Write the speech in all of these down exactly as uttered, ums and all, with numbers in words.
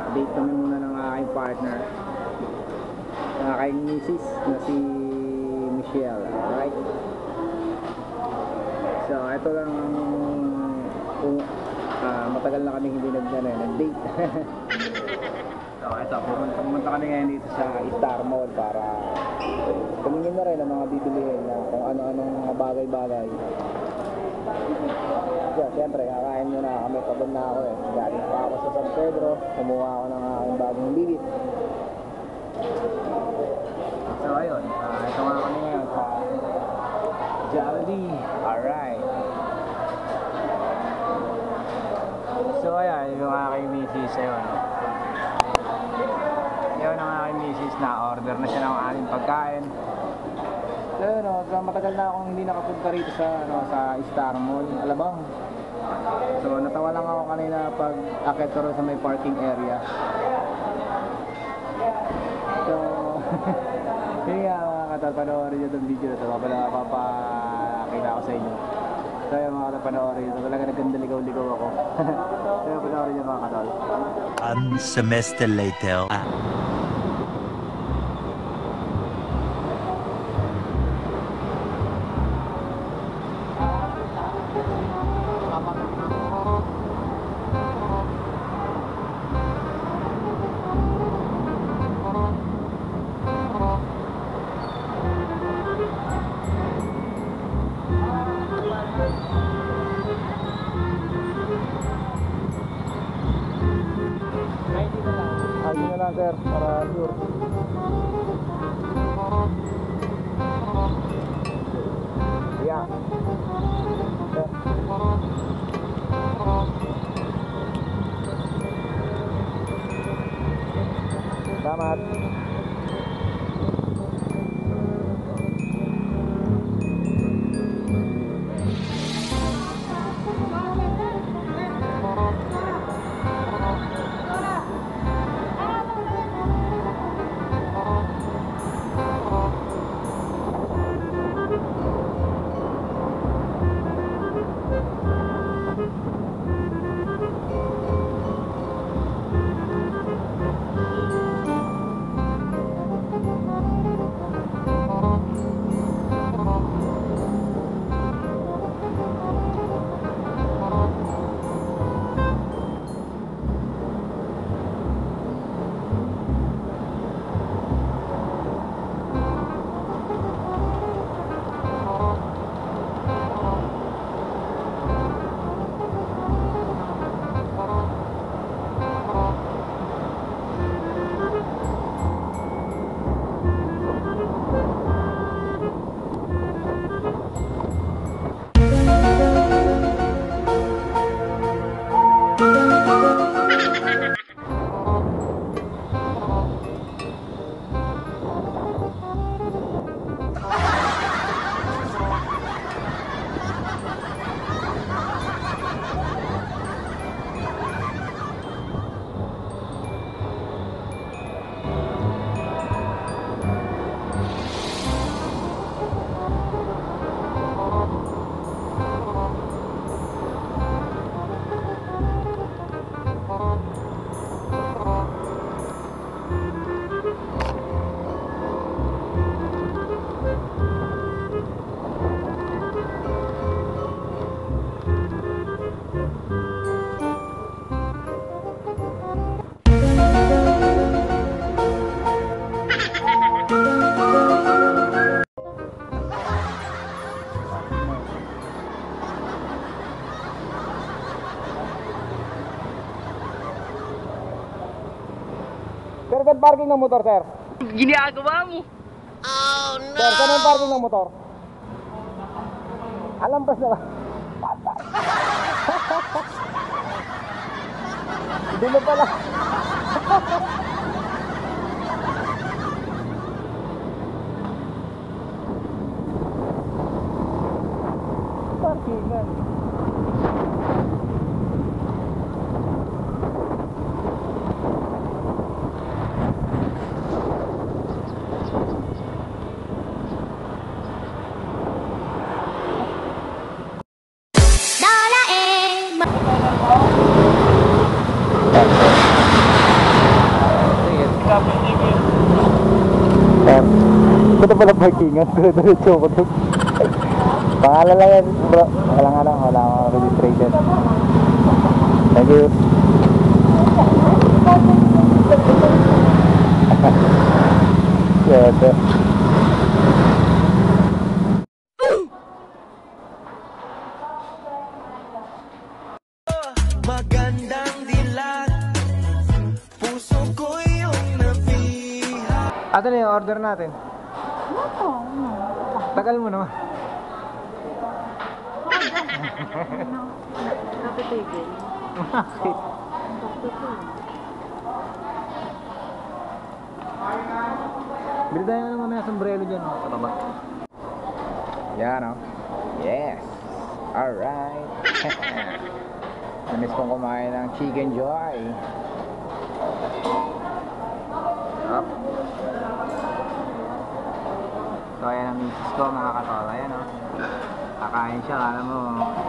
Date kami muna ng aking partner, ng aking misis na si Michelle. Alright? So, ito lang ang kung uh, matagal na kami hindi nag, ano, nag-date. So, ito, pumunta, pumunta kami ngayon dito sa Star Mall para tumingin na rin ang mga bibilihin na kung ano-anong mga bagay-bagay. So, siyempre, kakain muna kami, pagod na ako eh. Galing pa ako sa San Pedro, kumuha ako ng aking bagong bibit. So, ayun, uh, ito nga kami ngayon sa Jollibee. Alright. So, ayan, yung aking misis, ayun. Yun ang aking misis, na order na siya ng aming pagkain. So, no, matagal na akong hindi nakapunta rito sa, ano, sa Star Mall, Alabang. So, natawa lang ako kanina pag akit ko sa may parking area. So, yun nga mga katal, panoorin nyo itong video na ito. Papapakita ako sa inyo. So, yun mga katal, panoorin nyo ito. Talaga nagkandaligaw-ligaw ako. So, yun, panoorin nyo mga katal. One semester later. Ah. Ayun na lang sir, para sure. Yeah. Sir. Selamat. Sir, saan parking ng motor, sir? Ginagawa mo. Oh, no! Sir, saan ang parking ng motor? Alampas na ba? Hindi mo pala. Parkingan. Ito na pala parkingan. Diretso ko to. Pangalan lang yan, bro. Wala nga lang. Wala akong registration. Thank you. Siyete. Magandang dilag, puso ko yung napiha. Ate na yung order natin. Tagal mo naman. Napitigil. Bakit? Bili tayo na naman may sombrero dyan. Sa baba. Yan o. Yes. Alright. Namiss kong kumain ng Chicken Joy. Up. So ayan ang misis ko mga katola. Ayan o. Kakain siya. Alam mo.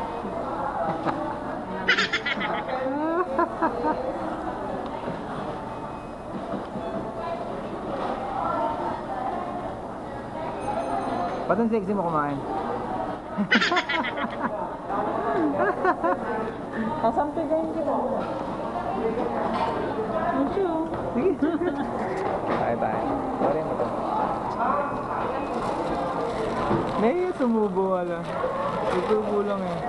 Ba't ang sexy mo kumain? Kasampigayin kita. Sige. Tayo tayo. Sorry mo to. May sumubo wala. Itubo lang eh.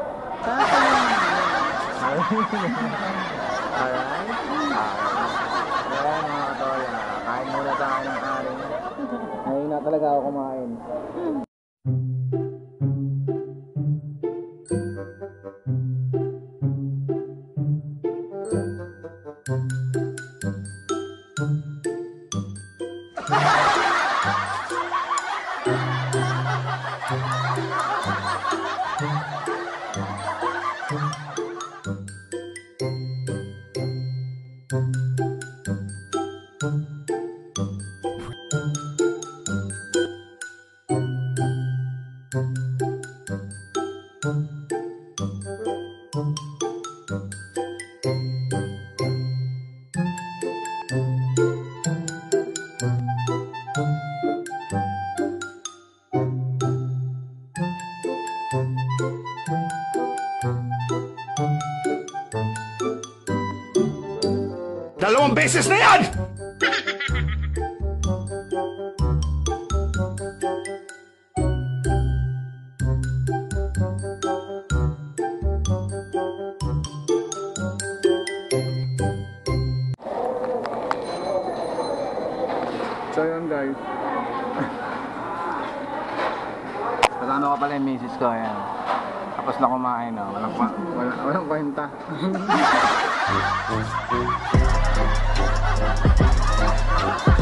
Alright. Alright. Ayan mga katola. Kain muna tayo ng kanin. Ngayon na talaga ako kumain. Dalawang beses na yan! So yun guys. Kasama ko pala yung misis ko. Ayan. Tapos na kumain. Oh. Walang, walang, walang kwenta.